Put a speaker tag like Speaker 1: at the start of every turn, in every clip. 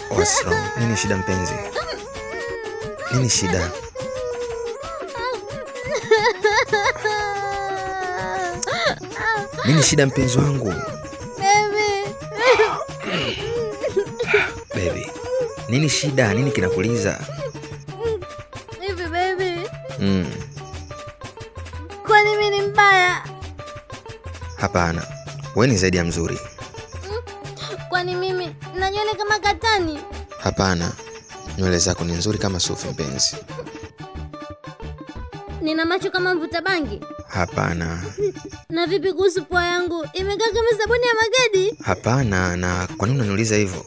Speaker 1: What's wrong? Nini shida mpenzi? Nini shida? Nini shida mpenzi wangu? Baby. Nini shida? Nini kinakuliza?
Speaker 2: Hivi baby.
Speaker 1: Kwani
Speaker 2: mimi ni mbaya?
Speaker 1: Hapana. Wewe ni zaidi ya mzuri.
Speaker 2: Kwani mimi na nywele kama katani?
Speaker 1: Hapana. Nywele zako ni nzuri kama sufi mpenzi.
Speaker 2: Nina macho kama mvuta bangi?
Speaker 1: Hapana.
Speaker 2: Na vipi kuhusu pua yangu? Imekaa kama sabuni ya magadi?
Speaker 1: Hapana. Na kwa nini unaniuliza hivyo?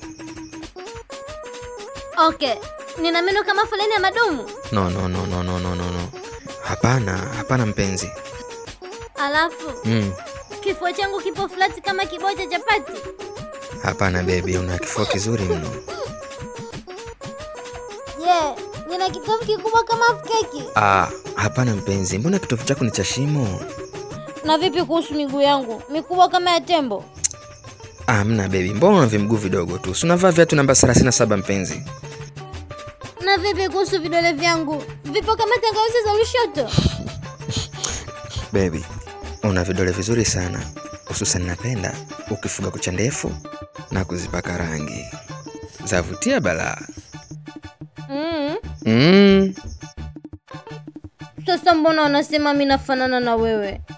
Speaker 2: Okay. Nina meno kama foleni ya madumu?
Speaker 1: No. Hapana mpenzi.
Speaker 2: Alafu? Kifua changu kipo flat kama kibao cha chapati?
Speaker 1: Hapana baby, una kifua kizuri mno.
Speaker 2: Nina kitovu kikubwa kama keki?
Speaker 1: Hapana mpenzi, mbona kitovu chako ni cha shimo?
Speaker 2: Na vipi kuhusu miguu yangu? Mikubwa kama ya tembo?
Speaker 1: Hamna baby, mbona una vimguu vidogo tu? Si unavaa viatu namba 37 mpenzi.
Speaker 2: Na vipi kuhusu vidole vyangu? Vipo kama tangawizi za Lushoto?
Speaker 1: Baby, una vidole vizuri sana. Hususan napenda ukifuga kucha ndefu na kuzipaka rangi. Zavutia balaa.
Speaker 2: Sasa mbona unasema mimi nafanana na wewe?